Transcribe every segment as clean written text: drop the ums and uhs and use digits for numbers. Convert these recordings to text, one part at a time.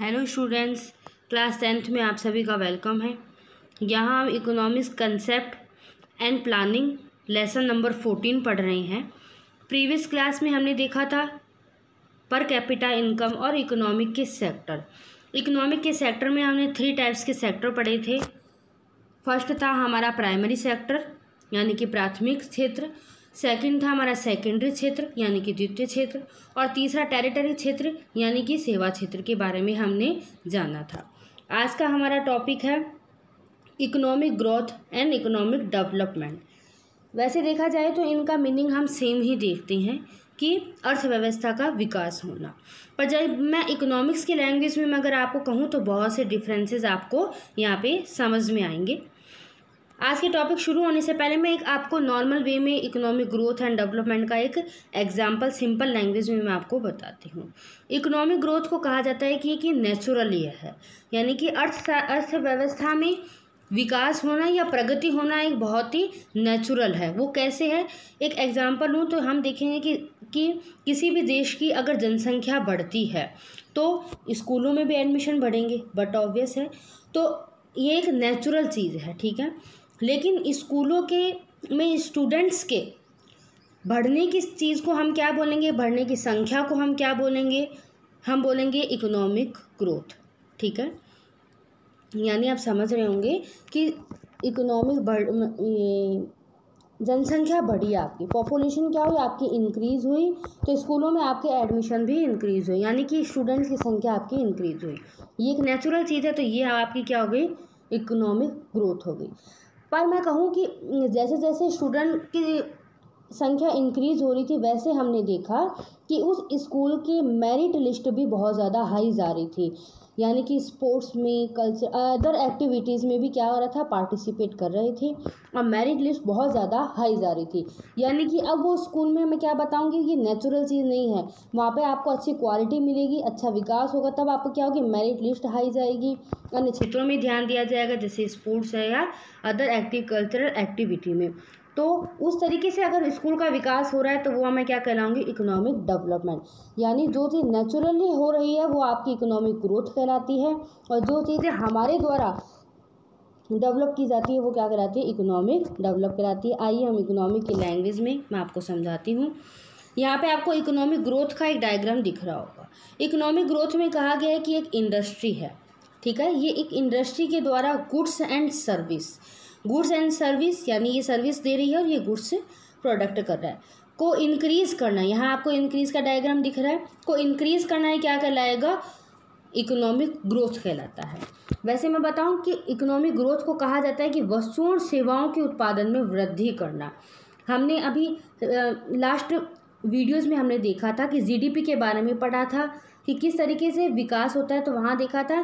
Hello students, class 10th में आप सभी का वेलकम है। यहाँ हम economics concept and planning lesson number 14 पढ़ रहे हैं। प्रीवियस क्लास में हमने देखा था पर कैपिटा इनकम और इकोनॉमिक के सेक्टर। इकोनॉमिक के सेक्टर में हमने 3 टाइप्स के सेक्टर पढ़े थे। फर्स्ट था हमारा प्राइमरी सेक्टर यानी कि प्राथमिक क्षेत्र, सेकंड था हमारा सेकेंडरी क्षेत्र यानी कि द्वितीय क्षेत्र, और तीसरा टेरिटरी क्षेत्र यानी कि सेवा क्षेत्र के बारे में हमने जाना था। आज का हमारा टॉपिक है economic growth and economic development. वैसे देखा जाए तो इनका मीनिंग हम सेम ही देखते हैं कि अर्थव्यवस्था का विकास होना, पर जब मैं इकोनॉमिक्स की लैंग्वेज में अगर आपको कहूँ तो बहुत से डिफरेंसेस आपको यहाँ पे समझ में आएंगे। आज के टॉपिक शुरू होने से पहले मैं एक आपको नॉर्मल वे में इकोनॉमिक ग्रोथ एंड डेवलपमेंट का एक एग्जांपल सिंपल लैंग्वेज में मैं आपको बताती हूँ। इकोनॉमिक ग्रोथ को कहा जाता है कि नेचुरल है, यानी कि अर्थव्यवस्था में विकास होना या प्रगति होना एक बहुत ही नेचुरल है। वो कैसे है, एक एग्जांपल लूँ तो हम देखेंगे कि किसी भी देश की अगर जनसंख्या बढ़ती है तो स्कूलों में भी एडमिशन बढ़ेंगे, बट ऑब्वियस है, तो ये एक नेचुरल चीज़ है, ठीक है। लेकिन स्कूलों के में स्टूडेंट्स के बढ़ने की चीज़ को हम क्या बोलेंगे, बढ़ने की संख्या को हम क्या बोलेंगे, हम बोलेंगे इकोनॉमिक ग्रोथ, ठीक है। यानी आप समझ रहे होंगे कि जनसंख्या बढ़ी, आपकी पॉपुलेशन क्या हुई, आपकी इंक्रीज़ हुई, तो स्कूलों में आपके एडमिशन भी इंक्रीज़ हुई, यानी कि स्टूडेंट्स की संख्या आपकी इंक्रीज़ हुई। ये एक नेचुरल चीज़ है, तो ये आपकी क्या हो गई, इकोनॉमिक ग्रोथ हो गई। पर मैं कहूँ कि जैसे जैसे स्टूडेंट की संख्या इंक्रीज़ हो रही थी, वैसे हमने देखा कि उस स्कूल की मेरिट लिस्ट भी बहुत ज़्यादा हाई जा रही थी, यानी कि स्पोर्ट्स में, कल्चर, अदर एक्टिविटीज़ में भी क्या हो रहा था, पार्टिसिपेट कर रहे थे और मेरिट लिस्ट बहुत ज़्यादा हाई जा रही थी। यानी कि अब वो स्कूल में मैं क्या बताऊंगी, ये नेचुरल चीज़ नहीं है, वहाँ पे आपको अच्छी क्वालिटी मिलेगी, अच्छा विकास होगा, तब आपको क्या होगी, मेरिट लिस्ट हाई जाएगी। अन्य क्षेत्रों में ध्यान दिया जाएगा जैसे स्पोर्ट्स है या अदर कल्चरल एक्टिविटी में। तो उस तरीके से अगर स्कूल का विकास हो रहा है तो वो मैं क्या कहलाऊंगी, इकोनॉमिक डेवलपमेंट। यानी जो चीज़ नेचुरली हो रही है वो आपकी इकोनॉमिक ग्रोथ कहलाती है, और जो चीज़ें हमारे द्वारा डेवलप की जाती है वो क्या कहलाती है, इकोनॉमिक डेवलप कहलाती है। आइए हम इकोनॉमिक की लैंग्वेज में मैं आपको समझाती हूँ। यहाँ पे आपको इकोनॉमिक ग्रोथ का एक डायग्राम दिख रहा होगा। इकोनॉमिक ग्रोथ में कहा गया है कि एक इंडस्ट्री है, ठीक है। ये एक इंडस्ट्री के द्वारा गुड्स एंड सर्विस यानी ये सर्विस दे रही है और ये गुड्स प्रोडक्ट कर रहा है, को इंक्रीज़ करना। यहाँ आपको इंक्रीज़ का डायग्राम दिख रहा है, को इंक्रीज़ करना है, क्या कहलाएगा, इकोनॉमिक ग्रोथ कहलाता है। वैसे मैं बताऊं कि इकोनॉमिक ग्रोथ को कहा जाता है कि वस्तुओं और सेवाओं के उत्पादन में वृद्धि करना। हमने अभी लास्ट वीडियोज़ में हमने देखा था कि जीडीपी के बारे में पढ़ा था कि किस तरीके से विकास होता है, तो वहाँ देखा था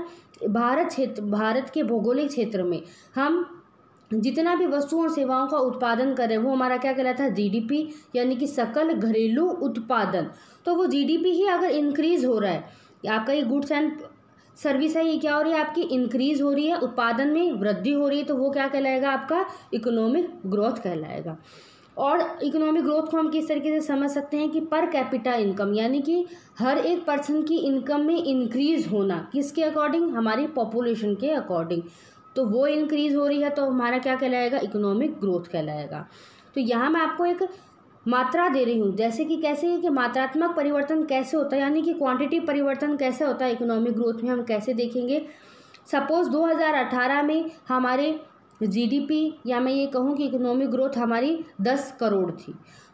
भारत के भौगोलिक क्षेत्र में हम जितना भी वस्तुओं और सेवाओं का उत्पादन कर रहे हैं वो हमारा क्या कहलाता है, जीडीपी, यानी कि सकल घरेलू उत्पादन। तो वो जीडीपी ही अगर इंक्रीज़ हो रहा है, आपका ये गुड्स एंड सर्विस है, ये क्या हो रही है, आपकी इंक्रीज़ हो रही है, उत्पादन में वृद्धि हो रही है, तो वो क्या कहलाएगा, आपका इकोनॉमिक ग्रोथ कहलाएगा। और इकोनॉमिक ग्रोथ को हम किस तरीके से समझ सकते हैं कि पर कैपिटा इनकम, यानी कि हर एक पर्सन की इनकम में इंक्रीज़ होना, किसके अकॉर्डिंग, हमारी पॉपुलेशन के अकॉर्डिंग, तो वो इंक्रीज़ हो रही है, तो हमारा क्या कहलाएगा, इकोनॉमिक ग्रोथ कहलाएगा। तो यहाँ मैं आपको एक मात्रा दे रही हूँ, जैसे कि कैसे कि मात्रात्मक परिवर्तन कैसे होता है, यानी कि क्वांटिटी परिवर्तन कैसे होता है इकोनॉमिक ग्रोथ में, हम कैसे देखेंगे। सपोज़ 2018 में हमारे जीडीपी, या मैं ये कहूँ कि इकोनॉमिक ग्रोथ हमारी 10 करोड़ थी,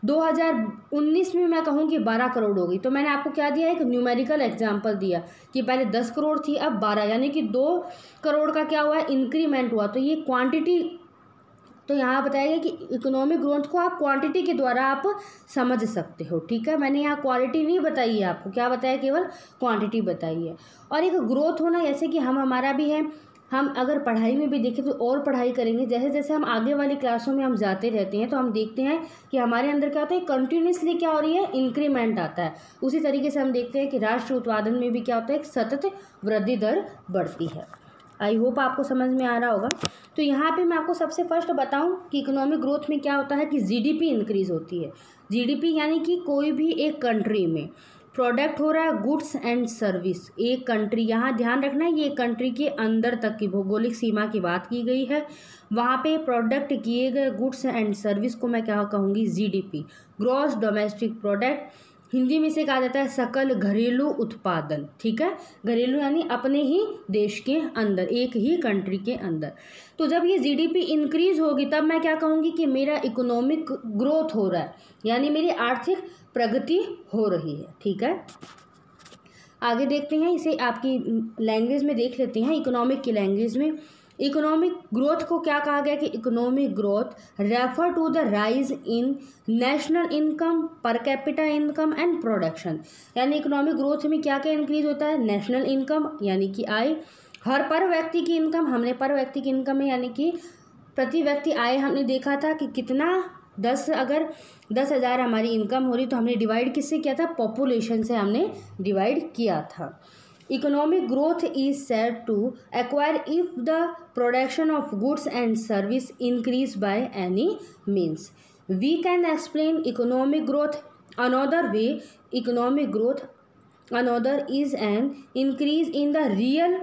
2019 में मैं कहूँ कि 12 करोड़ हो गई। तो मैंने आपको क्या दिया, एक न्यूमेरिकल एग्जांपल दिया कि पहले 10 करोड़ थी, अब 12, यानी कि 2 करोड़ का क्या हुआ है, इंक्रीमेंट हुआ। तो ये क्वांटिटी, तो यहाँ बताया गया कि इकोनॉमिक ग्रोथ को आप क्वांटिटी के द्वारा आप समझ सकते हो, ठीक है। मैंने यहाँ क्वालिटी नहीं बताई है आपको, क्या बताया, केवल क्वांटिटी बताई है। और एक ग्रोथ होना, जैसे कि हमारा भी है, हम अगर पढ़ाई में भी देखें तो और पढ़ाई करेंगे, जैसे जैसे हम आगे वाली क्लासों में हम जाते रहते हैं तो हम देखते हैं कि हमारे अंदर क्या होता है, कंटिन्यूसली क्या हो रही है, इंक्रीमेंट आता है। उसी तरीके से हम देखते हैं कि राष्ट्रीय उत्पादन में भी क्या होता है, एक सतत वृद्धि दर बढ़ती है। आई होप आपको समझ में आ रहा होगा। तो यहाँ पे मैं आपको सबसे फर्स्ट बताऊं कि इकोनॉमिक ग्रोथ में क्या होता है कि जीडीपी इंक्रीज़ होती है। जीडीपी यानी कि कोई भी एक कंट्री में प्रोडक्ट हो रहा है गुड्स एंड सर्विस। एक कंट्री, यहाँ ध्यान रखना है ये कंट्री के अंदर तक की भौगोलिक सीमा की बात की गई है। वहाँ पे प्रोडक्ट किए गए गुड्स एंड सर्विस को मैं क्या कहूँगी, GDP, gross domestic product. Hindi में इसे कहा जाता है सकल घरेलू उत्पादन। ठीक है, घरेलू यानी अपने ही देश के अंदर, एक ही कंट्री के अंदर। तो जब ये जीडीपी इंक्रीज होगी तब मैं क्या कहूँगी कि मेरा इकोनॉमिक ग्रोथ हो रहा है, यानी मेरी आर्थिक प्रगति हो रही है। ठीक है, आगे देखते हैं, इसे आपकी लैंग्वेज में देख लेते हैं, इकोनॉमिक की लैंग्वेज में। इकोनॉमिक ग्रोथ को क्या कहा गया कि economic growth refer to the rise in national income, per capita income and production. यानी इकोनॉमिक ग्रोथ में क्या क्या इंक्रीज होता है, नेशनल इनकम यानी कि आय, हर पर व्यक्ति की इनकम, हमने पर व्यक्ति की इनकम में यानी कि प्रति व्यक्ति आय हमने देखा था कि कितना, अगर 10,000 हमारी इनकम हो रही तो हमने डिवाइड किससे किया था, पॉपुलेशन से हमने डिवाइड किया था। Economic growth is said to acquire if the production of goods and service increase by any means. We can explain economic growth another way. Economic growth another is an increase in the real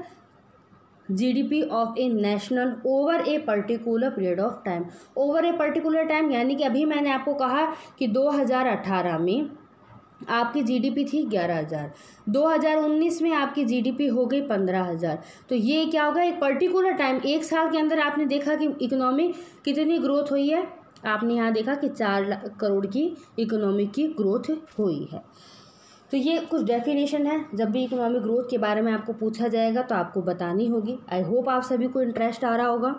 GDP of a national over a particular period of time. Over a particular time यानी कि अभी मैंने आपको कहा कि 2018 में आपकी GDP थी 11,000, 2019 में आपकी जीडीपी हो गई 15,000। तो ये क्या होगा, एक पर्टिकुलर टाइम, एक साल के अंदर आपने देखा कि इकोनॉमी कितनी ग्रोथ हुई है। आपने यहाँ देखा कि 4 करोड़ की इकोनॉमी की ग्रोथ हुई है। तो ये कुछ डेफिनेशन है, जब भी इकोनॉमिक ग्रोथ के बारे में आपको पूछा जाएगा तो आपको बतानी होगी। आई होप आप सभी को इंटरेस्ट आ रहा होगा।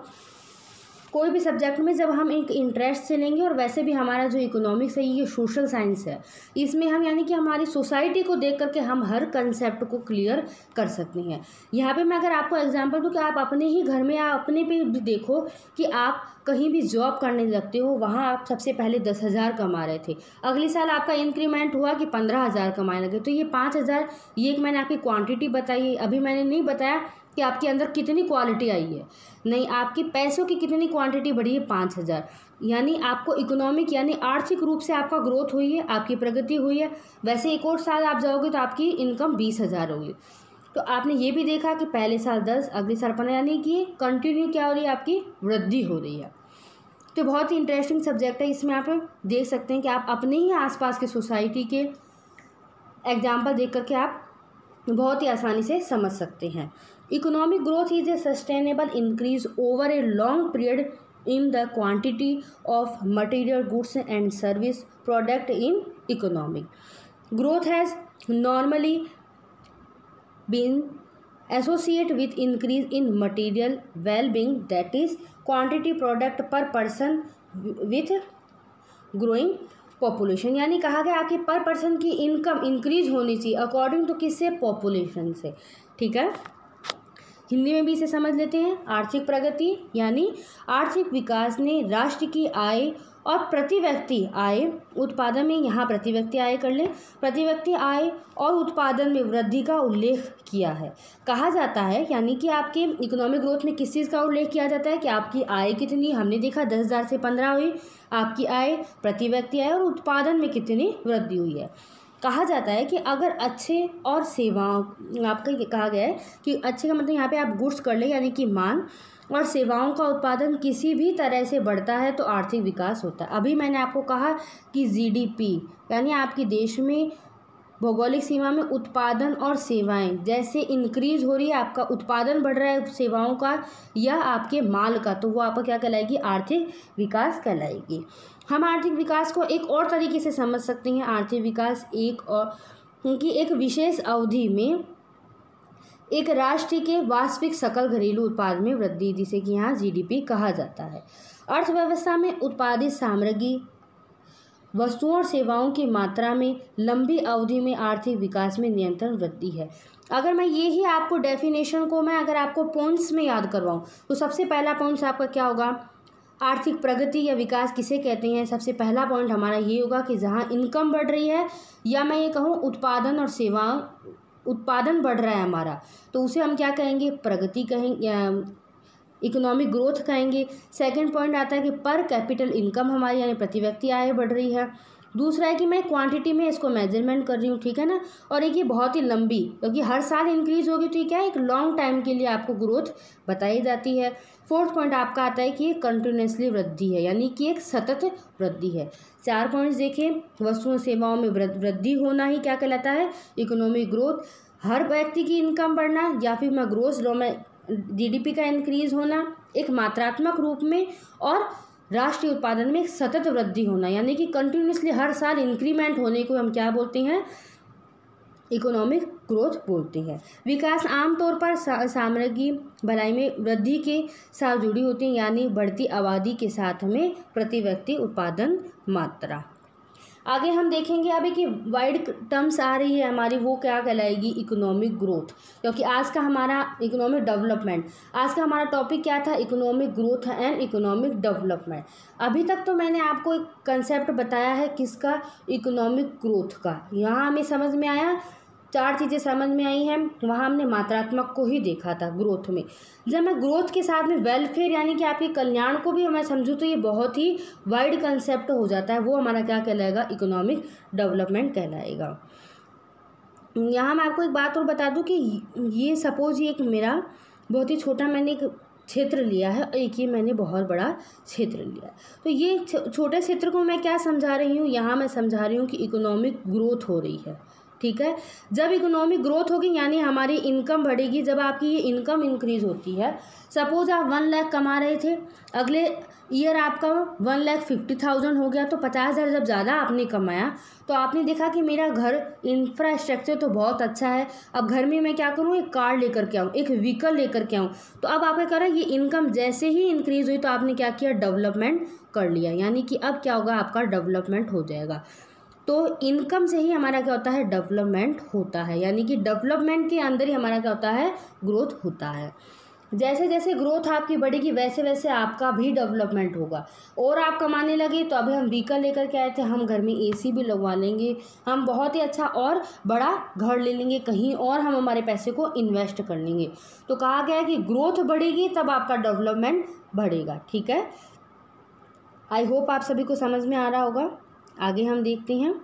कोई भी सब्जेक्ट में जब हम एक इंटरेस्ट से लेंगे, और वैसे भी हमारा जो इकोनॉमिक्स है ये सोशल साइंस है, इसमें हम यानी कि हमारी सोसाइटी को देख करके हम हर कंसेप्ट को क्लियर कर सकते हैं। यहाँ पे मैं अगर आपको एग्जांपल दूँ कि आप अपने ही घर में या अपने पे भी देखो कि आप कहीं भी जॉब करने लगते हो, वहाँ आप सबसे पहले 10,000 कमा रहे थे, अगले साल आपका इंक्रीमेंट हुआ कि 15,000 कमाने लगे। तो ये 5,000, ये एक मैंने आपकी क्वांटिटी बताई, अभी मैंने नहीं बताया कि आपके अंदर कितनी क्वालिटी आई है, नहीं, आपकी पैसों की कितनी क्वांटिटी बढ़ी है, 5,000। यानी आपको इकोनॉमिक यानी आर्थिक रूप से आपका ग्रोथ हुई है, आपकी प्रगति हुई है। वैसे एक और साल आप जाओगे तो आपकी इनकम 20,000 होगी। तो आपने ये भी देखा कि पहले साल 10, अगले साल 15, यानी कि कंटिन्यू क्या हो रही है, आपकी वृद्धि हो रही है। तो बहुत ही इंटरेस्टिंग सब्जेक्ट है, इसमें आप देख सकते हैं कि आप अपने ही आसपास के सोसाइटी के एग्जाम्पल देख करके आप बहुत ही आसानी से समझ सकते हैं। Economic growth is a sustainable increase over a long period in the quantity of material goods and service product in economy. Growth has normally been associated with increase in material well-being, that is quantity product per person with growing population. यानी कहा गया कि पर person की income increase होनी चाहिए according to किससे, population से। ठीक है, हिंदी में भी इसे समझ लेते हैं। आर्थिक प्रगति यानी आर्थिक विकास ने राष्ट्र की आय और प्रति व्यक्ति आय उत्पादन में, यहाँ प्रति व्यक्ति आय कर ले, प्रति व्यक्ति आय और उत्पादन में वृद्धि का उल्लेख किया है। कहा जाता है यानी कि आपके इकोनॉमिक ग्रोथ में किस चीज़ का उल्लेख किया जाता है कि आपकी आय कितनी, हमने देखा 10,000 से 15 हुई आपकी आय, प्रति व्यक्ति आय, और उत्पादन में कितनी वृद्धि हुई है। कहा जाता है कि अगर अच्छे और सेवाओं, आपका कहा गया है कि अच्छे का मतलब यहाँ पे आप गुड्स कर ले यानी कि माल और सेवाओं का उत्पादन किसी भी तरह से बढ़ता है तो आर्थिक विकास होता है। अभी मैंने आपको कहा कि जीडीपी यानी आपके देश में भौगोलिक सीमा में उत्पादन और सेवाएं जैसे इंक्रीज हो रही है, आपका उत्पादन बढ़ रहा है सेवाओं का या आपके माल का, तो वो आपका क्या कहलाएगी, आर्थिक विकास कहलाएगी। हम आर्थिक विकास को एक और तरीके से समझ सकते हैं। आर्थिक विकास एक और क्योंकि एक विशेष अवधि में एक राष्ट्र के वास्तविक सकल घरेलू उत्पाद में वृद्धि, जिसे कि यहाँ जीडीपी कहा जाता है। अर्थव्यवस्था में उत्पादित सामग्री, वस्तुओं और सेवाओं की मात्रा में लंबी अवधि में आर्थिक विकास में निरंतर वृद्धि है। अगर मैं ये ही आपको डेफिनेशन को मैं अगर आपको पॉइंट्स में याद करवाऊँ तो सबसे पहला पॉइंट्स आपका क्या होगा, आर्थिक प्रगति या विकास किसे कहते हैं। सबसे पहला पॉइंट हमारा ये होगा कि जहाँ इनकम बढ़ रही है या मैं ये कहूँ उत्पादन और सेवाओं, उत्पादन बढ़ रहा है हमारा, तो उसे हम क्या कहेंगे, प्रगति कहेंगे, इकोनॉमिक ग्रोथ कहेंगे। सेकंड पॉइंट आता है कि पर कैपिटल इनकम हमारी यानी प्रति व्यक्ति आय बढ़ रही है। दूसरा है कि मैं क्वांटिटी में इसको मेजरमेंट कर रही हूँ, ठीक है ना। और एक ये बहुत ही लंबी, क्योंकि हर साल इंक्रीज होगी तो ये क्या है, एक लॉन्ग टाइम के लिए आपको ग्रोथ बताई जाती है। फोर्थ पॉइंट आपका आता है कि ये कंटिन्यूसली वृद्धि है, यानी कि एक सतत वृद्धि है। 4 पॉइंट्स देखें, वस्तुओं सेवाओं में वृद्धि होना ही क्या कहलाता है, इकोनॉमिक ग्रोथ। हर व्यक्ति की इनकम बढ़ना, या फिर मैं ग्रोथ जीडीपी का इंक्रीज होना एक मात्रात्मक रूप में, और राष्ट्रीय उत्पादन में एक सतत वृद्धि होना, यानी कि कंटिन्यूसली हर साल इंक्रीमेंट होने को हम क्या बोलते हैं, इकोनॉमिक ग्रोथ बोलते हैं। विकास आमतौर पर सामग्री भलाई में वृद्धि के साथ जुड़ी होती है, यानी बढ़ती आबादी के साथ में प्रति व्यक्ति उत्पादन मात्रा। आगे हम देखेंगे अभी कि वाइड टर्म्स आ रही है हमारी, वो क्या कहलाएगी, इकोनॉमिक ग्रोथ। क्योंकि आज का हमारा इकोनॉमिक डेवलपमेंट, आज का हमारा टॉपिक क्या था, economic growth and economic development. अभी तक तो मैंने आपको एक कंसेप्ट बताया है किसका, इकोनॉमिक ग्रोथ का। यहाँ हमें समझ में आया, 4 चीज़ें समझ में आई हैं। वहाँ हमने मात्रात्मक को ही देखा था ग्रोथ में। जब मैं ग्रोथ के साथ में वेलफेयर यानी कि आपके कल्याण को भी मैं समझूँ तो ये बहुत ही वाइड कंसेप्ट हो जाता है, वो हमारा क्या कहलाएगा, इकोनॉमिक डेवलपमेंट कहलाएगा। यहाँ मैं आपको एक बात और बता दूँ कि ये सपोज ये एक मेरा बहुत ही छोटा मैंने एक क्षेत्र लिया है, और एक ये मैंने बहुत बड़ा क्षेत्र लिया है। तो ये छोटे क्षेत्र को मैं क्या समझा रही हूँ, यहाँ मैं समझा रही हूँ कि इकोनॉमिक ग्रोथ हो रही है, ठीक है। जब इकोनॉमिक ग्रोथ होगी यानी हमारी इनकम बढ़ेगी। जब आपकी ये इनकम इंक्रीज होती है, सपोज आप 1 लाख कमा रहे थे, अगले ईयर आपका 1,50,000 हो गया, तो 50,000 जब ज़्यादा आपने कमाया तो आपने देखा कि मेरा घर इंफ्रास्ट्रक्चर तो बहुत अच्छा है, अब घर में मैं क्या करूँ, एक कार लेकर के आऊँ, एक व्हीकल लेकर के आऊँ। तो अब आपका क्या रहा, ये इनकम जैसे ही इंक्रीज हुई तो आपने क्या किया, डेवलपमेंट कर लिया, यानी कि अब क्या होगा, आपका डेवलपमेंट हो जाएगा। तो इनकम से ही हमारा क्या होता है, डेवलपमेंट होता है, यानी कि डेवलपमेंट के अंदर ही हमारा क्या होता है, ग्रोथ होता है। जैसे जैसे ग्रोथ आपकी बढ़ेगी वैसे वैसे आपका भी डेवलपमेंट होगा। और आप कमाने लगे तो अभी हम व्हीकल लेकर के आए थे, हम घर में एसी भी लगवा लेंगे, हम बहुत ही अच्छा और बड़ा घर ले लेंगे, कहीं और हम हमारे पैसे को इन्वेस्ट कर लेंगे। तो कहा गया है कि ग्रोथ बढ़ेगी तब आपका डेवलपमेंट बढ़ेगा, ठीक है। आई होप आप सभी को समझ में आ रहा होगा। आगे हम देखते हैं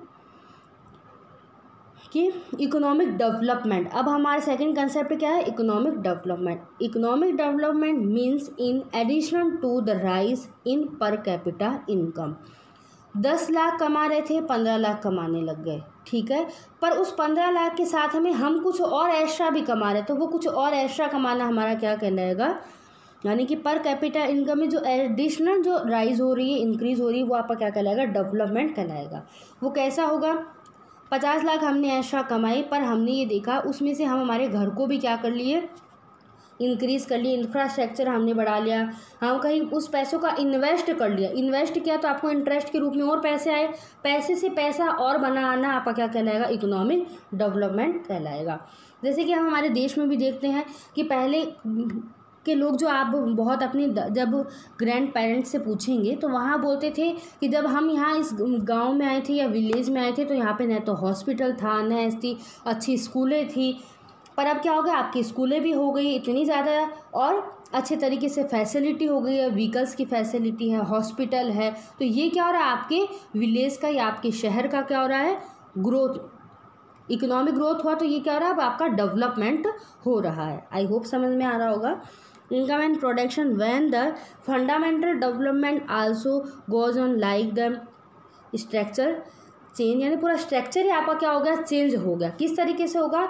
कि इकोनॉमिक डेवलपमेंट। अब हमारा सेकंड कंसेप्ट क्या है, economic development. Economic development means in addition to the rise in per capita income. 10 lakh कमा रहे थे, 15 लाख कमाने लग गए, ठीक है। पर उस 15 लाख के साथ में हम कुछ और एक्स्ट्रा भी कमा रहे, तो वो कुछ और एक्स्ट्रा कमाना हमारा क्या कहलाएगा, यानी कि पर कैपिटा इनकम में जो एडिशनल जो राइज हो रही है, इंक्रीज हो रही है, वो आपका क्या कहलाएगा, डेवलपमेंट कहलाएगा। वो कैसा होगा, 50 लाख हमने एक्स्ट्रा कमाई, पर हमने ये देखा उसमें से हम हमारे घर को भी क्या कर लिए, इंक्रीज़ कर लिए, इंफ्रास्ट्रक्चर हमने बढ़ा लिया, हम कहीं उस पैसों का इन्वेस्ट कर लिया, इन्वेस्ट किया तो आपको इंटरेस्ट के रूप में और पैसे आए, पैसे से पैसा और बनाना आपका क्या कहलाएगा, इकोनॉमिक डेवलपमेंट कहलाएगा। जैसे कि हम हमारे देश में भी देखते हैं कि पहले के लोग जो आप बहुत अपनी जब ग्रैंड पेरेंट्स से पूछेंगे तो वहाँ बोलते थे कि जब हम यहाँ इस गांव में आए थे या विलेज में आए थे तो यहाँ पे न तो हॉस्पिटल था, न ऐसी अच्छी स्कूलें थी। पर अब क्या हो गया, आपकी स्कूलें भी हो गई इतनी ज़्यादा और अच्छे तरीके से फैसिलिटी हो गई है, व्हीकल्स की फैसिलिटी है, हॉस्पिटल है। तो ये क्या हो रहा है, आपके विलेज का या आपके शहर का क्या हो रहा है, ग्रोथ, इकोनॉमिक ग्रोथ हुआ। तो ये क्या हो रहा है, अब आपका डेवलपमेंट हो रहा है। आई होप समझ में आ रहा होगा। Income and production when the fundamental development also goes on like the structure change, यानी पूरा स्ट्रक्चर ही आपका क्या हो गया, चेंज हो गया। किस तरीके से होगा,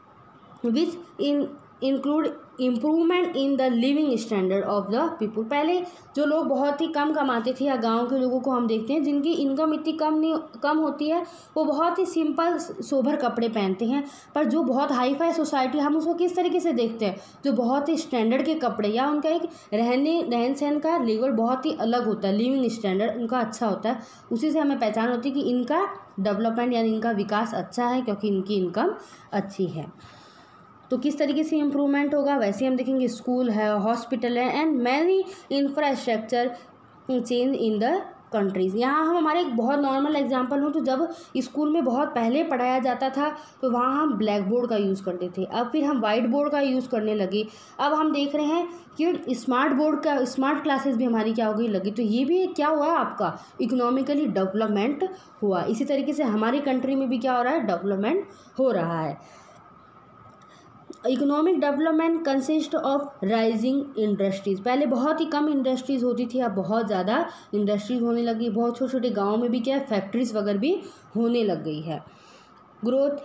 which include improvement in the living standard of the people. पहले जो लोग बहुत ही कम कमाते थे या गांव के लोगों को हम देखते हैं जिनकी इनकम इतनी कम होती है, वो बहुत ही सिंपल सोबर कपड़े पहनते हैं। पर जो बहुत हाई फाई सोसाइटी, हम उसको किस तरीके से देखते हैं, जो बहुत ही स्टैंडर्ड के कपड़े या उनका एक रहन सहन का लेवल बहुत ही अलग होता है, लिविंग स्टैंडर्ड उनका अच्छा होता है। उसी से हमें पहचान होती है कि इनका डेवलपमेंट यानी इनका विकास अच्छा है क्योंकि इनकी इनकम अच्छी है। तो किस तरीके से इम्प्रूवमेंट होगा, वैसे हम देखेंगे स्कूल है, हॉस्पिटल है and many infrastructure change in the countries. यहाँ हम हमारे एक बहुत नॉर्मल एग्जांपल हो तो जब स्कूल में बहुत पहले पढ़ाया जाता था तो वहाँ हम ब्लैक बोर्ड का यूज़ करते थे, अब फिर हम वाइट बोर्ड का यूज़ करने लगे। अब हम देख रहे हैं कि स्मार्ट क्लासेस भी हमारी क्या हो गई लगी। तो ये भी क्या हुआ है, आपका इकोनॉमिकली डेवलपमेंट हुआ। इसी तरीके से हमारी कंट्री में भी क्या हो रहा है, डेवलपमेंट हो रहा है। Economic development consist of rising industries. पहले बहुत ही कम इंडस्ट्रीज़ होती थी, अब बहुत ज़्यादा इंडस्ट्रीज़ होने लगी। बहुत छोटे छोटे गाँव में भी क्या है, फैक्ट्रीज वगैरह भी होने लग गई है। Growth,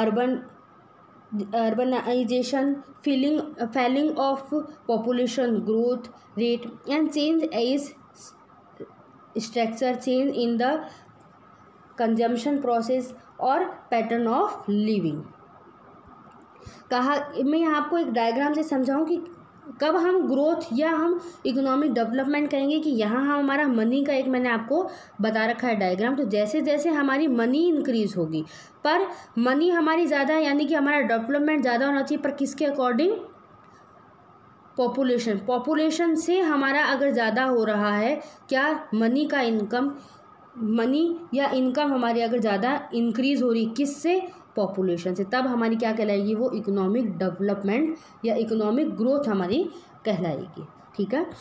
urbanisation, falling of population growth rate and change age structure, change in the consumption process और पैटर्न ऑफ लिविंग। कहा, मैं यहाँ आपको एक डायग्राम से समझाऊँ कि कब हम ग्रोथ या हम इकोनॉमिक डेवलपमेंट कहेंगे कि यहाँ हमारा मनी का एक मैंने आपको बता रखा है डायग्राम। तो जैसे जैसे हमारी मनी इंक्रीज होगी, पर मनी हमारी ज़्यादा यानी कि हमारा डेवलपमेंट ज़्यादा होना चाहिए, पर किसके अकॉर्डिंग, पॉपुलेशन से हमारा अगर ज़्यादा हो रहा है क्या, मनी या इनकम हमारी अगर ज़्यादा इंक्रीज हो रही, किससे, पॉपुलेशन से, तब हमारी क्या कहलाएगी, वो इकोनॉमिक डेवलपमेंट या इकोनॉमिक ग्रोथ हमारी कहलाएगी। ठीक है,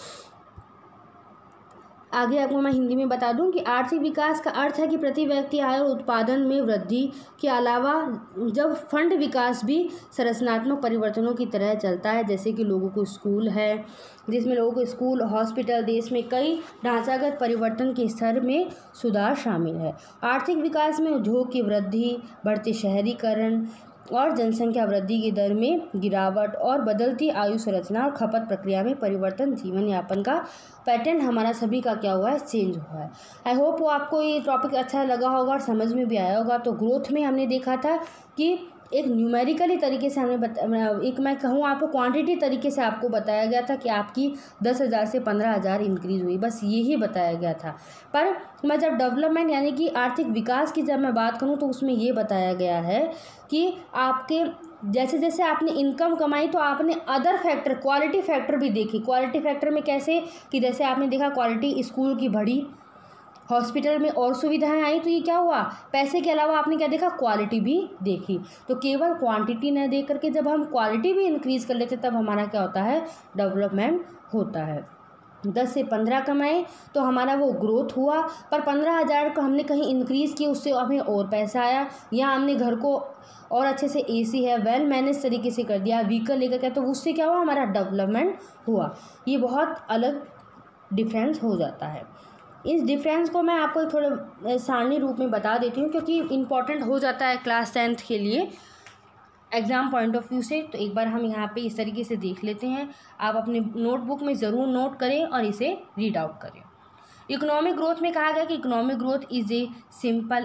आगे आपको मैं हिंदी में बता दूं कि आर्थिक विकास का अर्थ है कि प्रति व्यक्ति आय और उत्पादन में वृद्धि के अलावा जब फंड विकास भी संरचनात्मक परिवर्तनों की तरह चलता है, जैसे कि लोगों को स्कूल है, जिसमें लोगों को स्कूल, हॉस्पिटल, देश में कई ढांचागत परिवर्तन के स्तर में सुधार शामिल है। आर्थिक विकास में उद्योग की वृद्धि, बढ़ते शहरीकरण और जनसंख्या वृद्धि की दर में गिरावट और बदलती आयु संरचना और खपत प्रक्रिया में परिवर्तन, जीवन यापन का पैटर्न हमारा सभी का क्या हुआ है, चेंज हुआ है। आई होप वो आपको ये टॉपिक अच्छा लगा होगा और समझ में भी आया होगा। तो ग्रोथ में हमने देखा था कि एक न्यूमेरिकली तरीके से हमने एक मैं कहूँ आपको क्वांटिटी तरीके से आपको बताया गया था कि आपकी 10,000 से 15,000 इंक्रीज़ हुई, बस यही बताया गया था। पर मैं जब डेवलपमेंट यानी कि आर्थिक विकास की जब मैं बात करूँ तो उसमें ये बताया गया है कि आपके जैसे जैसे आपने इनकम कमाई तो आपने अदर फैक्टर, क्वालिटी फैक्टर भी देखी। क्वालिटी फैक्टर में कैसे कि जैसे आपने देखा क्वालिटी स्कूल की बढ़ी, हॉस्पिटल में और सुविधाएं आई, तो ये क्या हुआ, पैसे के अलावा आपने क्या देखा, क्वालिटी भी देखी। तो केवल क्वांटिटी न देख करके जब हम क्वालिटी भी इंक्रीज़ कर लेते तब हमारा क्या होता है, डेवलपमेंट होता है। 10 से 15 कमाए तो हमारा वो ग्रोथ हुआ, पर 15,000 को हमने कहीं इंक्रीज़ किया, उससे हमें और पैसा आया, या हमने घर को और अच्छे से एसी है, वेल मैनेज तरीके से कर दिया, व्हीकल लेकर गया, तो उससे क्या हुआ, हमारा डेवलपमेंट हुआ। ये बहुत अलग डिफरेंस हो जाता है। इस डिफरेंस को मैं आपको थोड़े सारणी रूप में बता देती हूँ क्योंकि इम्पॉर्टेंट हो जाता है क्लास 10th के लिए एग्ज़ाम पॉइंट ऑफ व्यू से। तो एक बार हम यहाँ पे इस तरीके से देख लेते हैं, आप अपने नोटबुक में ज़रूर नोट करें और इसे रीड आउट करें। इकोनॉमिक ग्रोथ में कहा गया कि economic growth is a simple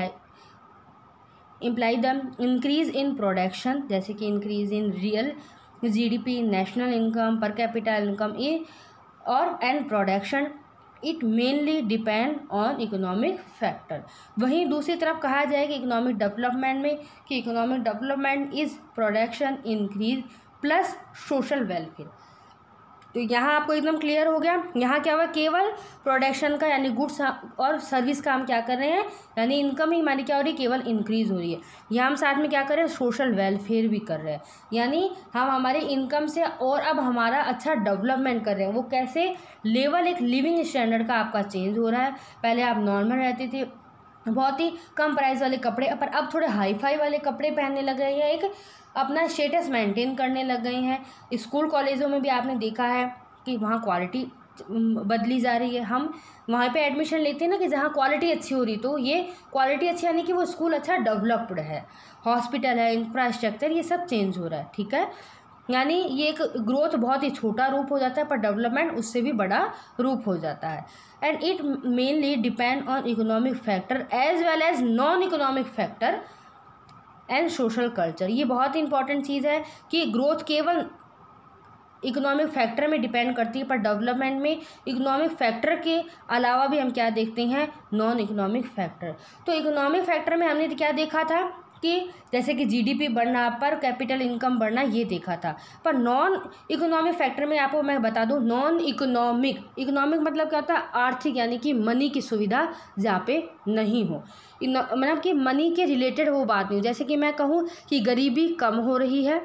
imply the increase in production, जैसे कि increase in real GDP, national income, per capita income और and production. It mainly depend on economic factor. वहीं दूसरी तरफ कहा जाए कि इकोनॉमिक डेवलपमेंट में कि economic development is production increase plus social welfare. तो यहाँ आपको एकदम क्लियर हो गया, यहाँ क्या हुआ, केवल प्रोडक्शन का यानी गुड्स और सर्विस का हम क्या कर रहे हैं, यानी इनकम ही हमारी क्या हो रही है, केवल इंक्रीज़ हो रही है। यहाँ हम साथ में क्या कर रहे हैं, सोशल वेलफेयर भी कर रहे हैं, यानी हम हमारे इनकम से और अब हमारा अच्छा डेवलपमेंट कर रहे हैं। वो कैसे, लेवल एक लिविंग स्टैंडर्ड का आपका चेंज हो रहा है। पहले आप नॉर्मल रहते थे, बहुत ही कम प्राइस वाले कपड़े, पर अब थोड़े हाई फाई वाले कपड़े पहनने लग गए हैं, एक अपना स्टेटस मेंटेन करने लग गए हैं। स्कूल कॉलेजों में भी आपने देखा है कि वहाँ क्वालिटी बदली जा रही है। हम वहाँ पे एडमिशन लेते हैं ना कि जहाँ क्वालिटी अच्छी हो रही, तो ये क्वालिटी अच्छी यानी कि वो स्कूल अच्छा डेवलप्ड है, हॉस्पिटल है, इंफ्रास्ट्रक्चर, ये सब चेंज हो रहा है। ठीक है, यानी ये एक ग्रोथ बहुत ही छोटा रूप हो जाता है, पर डेवलपमेंट उससे भी बड़ा रूप हो जाता है। And it mainly depend on economic factor as well as non economic factor and social culture. ये बहुत इंपॉर्टेंट चीज़ है कि ग्रोथ केवल इकोनॉमिक फैक्टर में डिपेंड करती है, पर डेवलपमेंट में इकोनॉमिक फैक्टर के अलावा भी हम क्या देखते हैं, नॉन इकोनॉमिक फैक्टर। तो इकोनॉमिक फैक्टर में हमने क्या देखा था कि जैसे कि जीडीपी बढ़ना, पर कैपिटल इनकम बढ़ना, ये देखा था। पर नॉन इकोनॉमिक फैक्टर में आपको मैं बता दूं, नॉन इकोनॉमिक मतलब क्या होता है, आर्थिक, यानी कि मनी की सुविधा जहाँ पे नहीं हो, मतलब कि मनी के रिलेटेड वो बात नहीं हो। जैसे कि मैं कहूँ कि गरीबी कम हो रही है,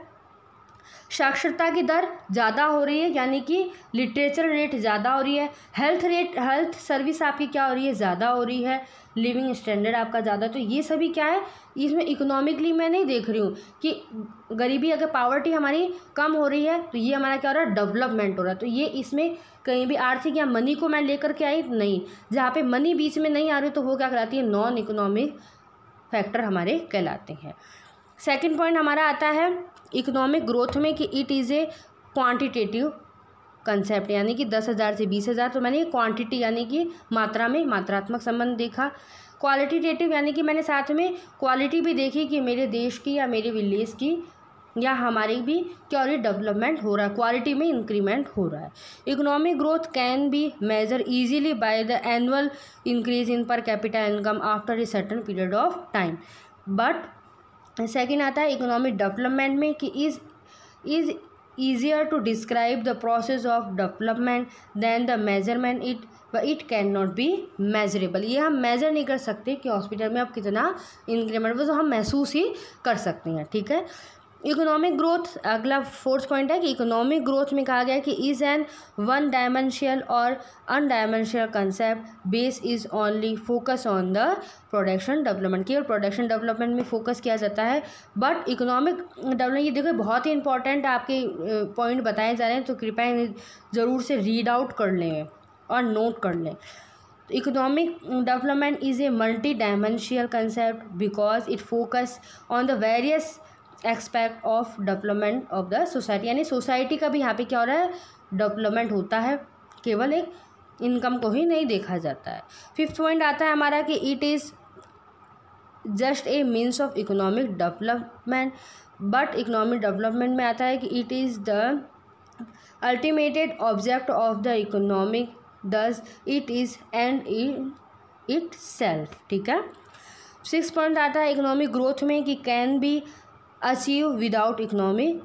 साक्षरता की दर ज़्यादा हो रही है, यानी कि लिटरेचर रेट ज़्यादा हो रही है, हेल्थ सर्विस आपकी क्या हो रही है, ज़्यादा हो रही है, लिविंग स्टैंडर्ड आपका ज़्यादा। तो ये सभी क्या है, इसमें इकोनॉमिकली मैं नहीं देख रही हूँ कि गरीबी, अगर पॉवर्टी हमारी कम हो रही है तो ये हमारा क्या हो रहा है, डेवलपमेंट हो रहा है। तो ये इसमें कहीं भी आर्थिक या मनी को मैं लेकर के आई नहीं, जहाँ पे मनी बीच में नहीं आ रही तो वो क्या कहलाती है, नॉन इकोनॉमिक फैक्टर हमारे कहलाते हैं। सेकंड पॉइंट हमारा आता है इकोनॉमिक ग्रोथ में कि it is a quantitative concept, यानी कि 10,000 से 20,000। तो मैंने क्वांटिटी यानी कि मात्रा में मात्रात्मक संबंध देखा। क्वालिटेटिव यानी कि मैंने साथ में क्वालिटी भी देखी कि मेरे देश की या मेरे विलेज की या हमारी भी क्या हो रही, डेवलपमेंट हो रहा है, क्वालिटी में इंक्रीमेंट हो रहा है। Economic growth can be measure easily by the annual increase in per capita income after a certain period of time. But second आता है इकोनॉमिक डेवलपमेंट में कि is easier to describe the process of development than the measurement it can not be measurable. ये हम major नहीं कर सकते कि हॉस्पिटल में अब कितना इंक्रीमेंट, वो तो हम महसूस ही कर सकते हैं, ठीक है। इकोनॉमिक ग्रोथ, अगला फोर्थ पॉइंट है कि इकोनॉमिक ग्रोथ में कहा गया है कि इज़ एन वन डायमेंशियल और unidimensional concept, base is only focus on the production development. केवल प्रोडक्शन डेवलपमेंट में फोकस किया जाता है, बट इकोनॉमिक डेवलपमेंट, ये देखो बहुत ही इंपॉर्टेंट आपके पॉइंट बताए जा रहे हैं, तो कृपया इन्हें ज़रूर से रीड आउट कर लें और नोट कर लें। Economic development is a multi dimensional concept because it focus on the various expect of development of the society, यानी सोसाइटी का भी यहाँ पे क्या हो रहा है, डेवलपमेंट होता है, केवल एक इनकम को ही नहीं देखा जाता है। फिफ्थ पॉइंट आता है हमारा कि it is just a means of economic development, but economic development में आता है कि it is the ultimated object of the economic, thus it is end in itself, ठीक है। सिक्स पॉइंट आता है इकोनॉमिक ग्रोथ में कि can be achieve without economic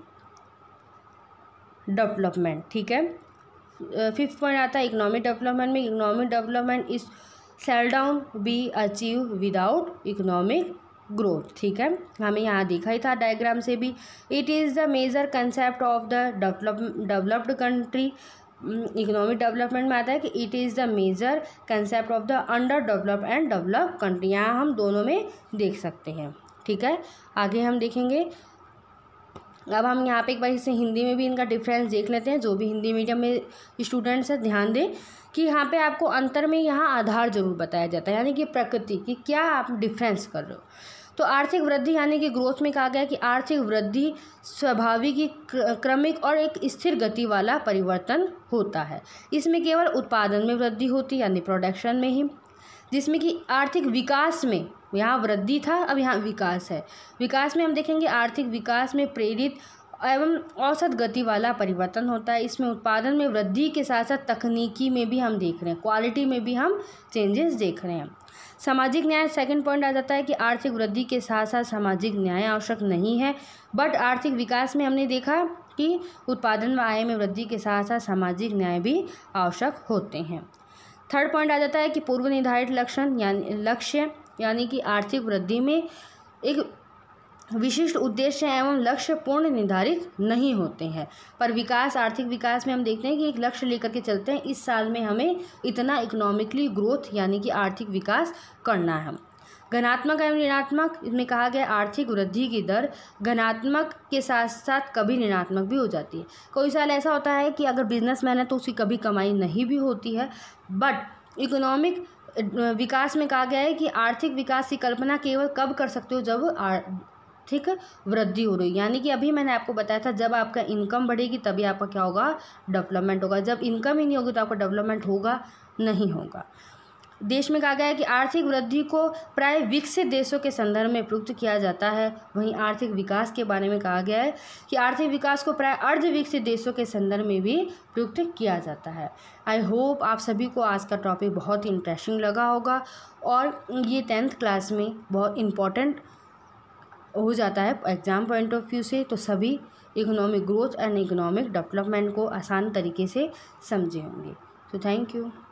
development, ठीक है। फिफ्थ पॉइंट आता है इकोनॉमिक डेवलपमेंट में, economic development is seldom be achieve without economic growth, ठीक है। हमें यहाँ देखा ही था डायग्राम से भी। It is the major concept of the developed country. Economic development में आता है कि it is the major concept of the under develop and develop country. यहाँ हम दोनों में देख सकते हैं, ठीक है। आगे हम देखेंगे। अब हम यहाँ पे एक बार इसे हिंदी में भी इनका डिफरेंस देख लेते हैं। जो भी हिंदी मीडियम में स्टूडेंट्स हैं ध्यान दें कि यहाँ पे आपको अंतर में यहाँ आधार जरूर बताया जाता है, यानी कि प्रकृति की क्या आप डिफरेंस कर रहे हो। तो आर्थिक वृद्धि यानी कि ग्रोथ में कहा गया कि आर्थिक वृद्धि स्वाभाविक, क्रमिक और एक स्थिर गति वाला परिवर्तन होता है। इसमें केवल उत्पादन में वृद्धि होती है, यानी प्रोडक्शन में ही, जिसमें कि आर्थिक विकास में यहाँ वृद्धि था, अब यहाँ विकास है। विकास में हम देखेंगे आर्थिक विकास में प्रेरित एवं औसत गति वाला परिवर्तन होता है। इसमें उत्पादन में वृद्धि के साथ साथ तकनीकी में भी हम देख रहे हैं, क्वालिटी में भी हम चेंजेस देख रहे हैं। सामाजिक न्याय सेकंड पॉइंट आ जाता है कि आर्थिक वृद्धि के साथ साथ सामाजिक न्याय आवश्यक नहीं है, बट आर्थिक विकास में हमने देखा कि उत्पादन व आय में वृद्धि के साथ साथ सामाजिक न्याय भी आवश्यक होते हैं। थर्ड पॉइंट आ जाता है कि पूर्व निर्धारित लक्ष्य यानी कि आर्थिक वृद्धि में एक विशिष्ट उद्देश्य एवं लक्ष्य पूर्ण निर्धारित नहीं होते हैं, पर विकास, आर्थिक विकास में हम देखते हैं कि एक लक्ष्य लेकर के चलते हैं, इस साल में हमें इतना इकोनॉमिकली ग्रोथ यानी कि आर्थिक विकास करना है। घनात्मक एवं ऋणात्मक, इसमें कहा गया आर्थिक वृद्धि की दर घनात्मक के साथ साथ कभी ऋणात्मक भी हो जाती है। कोई साल ऐसा होता है कि अगर बिजनेसमैन है तो उसकी कभी कमाई नहीं भी होती है, बट इकोनॉमिक विकास में कहा गया है कि आर्थिक विकास की कल्पना केवल कब कर सकते हो, जब आर्थिक वृद्धि हो रही, यानी कि अभी मैंने आपको बताया था जब आपका इनकम बढ़ेगी तभी आपका क्या होगा, डेवलपमेंट होगा। जब इनकम ही नहीं होगी तो आपका डेवलपमेंट होगा नहीं होगा। देश में कहा गया है कि आर्थिक वृद्धि को प्राय विकसित देशों के संदर्भ में प्रयुक्त किया जाता है। वहीं आर्थिक विकास के बारे में कहा गया है कि आर्थिक विकास को प्राय अर्ध विकसित देशों के संदर्भ में भी प्रयुक्त किया जाता है। आई होप आप सभी को आज का टॉपिक बहुत ही इंटरेस्टिंग लगा होगा और ये 10th क्लास में बहुत इम्पॉर्टेंट हो जाता है एग्ज़ाम पॉइंट ऑफ व्यू से, तो सभी economic growth and economic development को आसान तरीके से समझे होंगे। तो थैंक यू।